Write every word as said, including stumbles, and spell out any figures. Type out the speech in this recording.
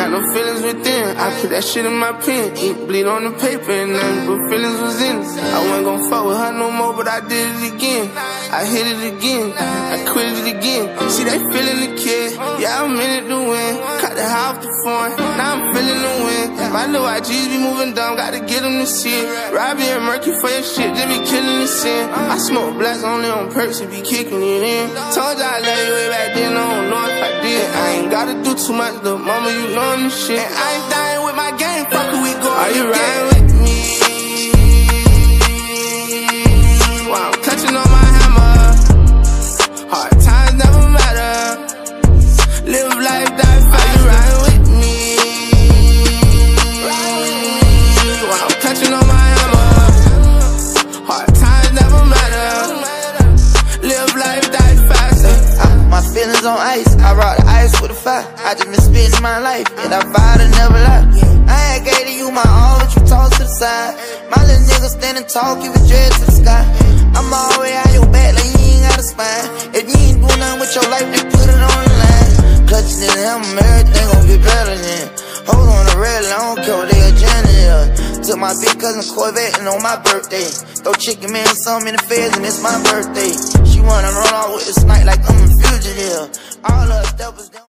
got no feelings within. I put that shit in my pen, ink bleed on the paper, and nothing but feelings was in it. I wasn't gon' fuck with her no more, but I did it again. I hit it again, I quit it again. See, they feeling the kid, yeah, I'm in it to win. Cut the house to foreign, now I'm feeling the win. My little I Gs be moving dumb, gotta get them to see it. Robbie and Murky for your shit, they be killing the sin. I smoke blacks only on perks, it be kicking it in. Told you I love you way back then, I don't know if I did. I ain't gotta do too much, little mama, you know this shit. And I ain't dying with my game, fuck who we going. Are you riding with me? While I'm clutching on my hammer. Hard times never matter. Live life, die fast. Are you riding with me? Ride with me. While I'm clutching on my hammer. Hard times never matter. Live life, die fast. I, my feelings on ice, I rock the ice with a fire. I just been spending my life, and I vowed to never lie. I ain't gave to you my all, but you toss to the side. My little nigga standing tall, keep his dread to the sky. I'm always out your back like you ain't got a spine. If you ain't doing nothing with your life, then put it on the line. Clutching in the hammer, everything gon' get better than. Hold on the red, I don't care what they agenda is. Took my big cousin Corvette and on my birthday. Throw chicken man with something in the feds and it's my birthday. She wanna run off with the snipe like I'm a fugitive. All of us steppers down.